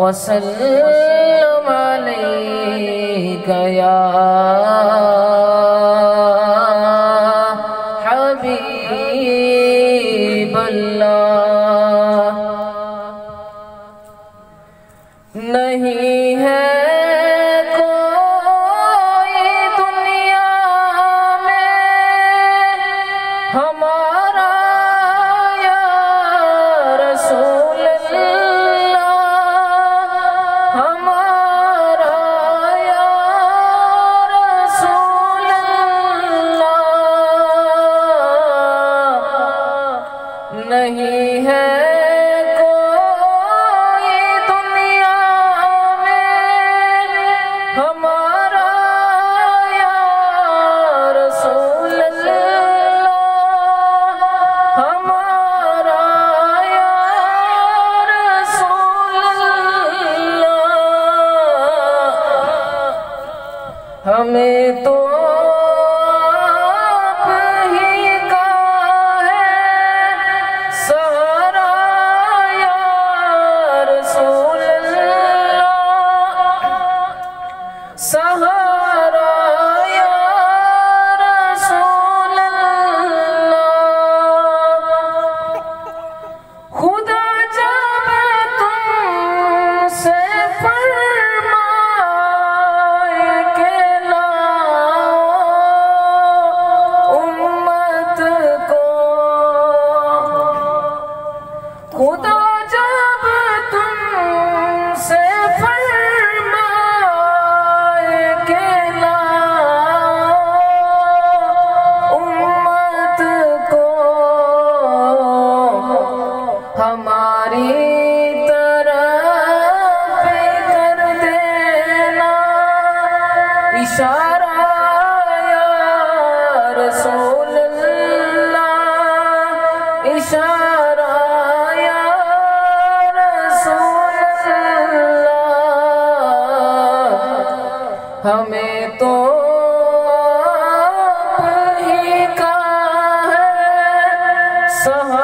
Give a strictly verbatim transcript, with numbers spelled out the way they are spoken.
वसल्लम अलैका या हबीबल्लाह। नहीं है कोई दुनिया में हमारा या रसूल अल्लाह, हमारा या रसूल अल्लाह। नहीं है हमारा या रसूल अल्लाह, हमारा या रसूल अल्लाह। हमें तो आप ही का है सहारा या रसूल सहारा या रसूल अल्लाह। खुदा जब तुमसे फरमाए के लाओ उम्मत को, खुदा जब तुमसे हमारी तरफ कर देना इशारा या रसूल अल्लाह, इशारा या रसूल अल्लाह। हमें तो आप ही का है सहारा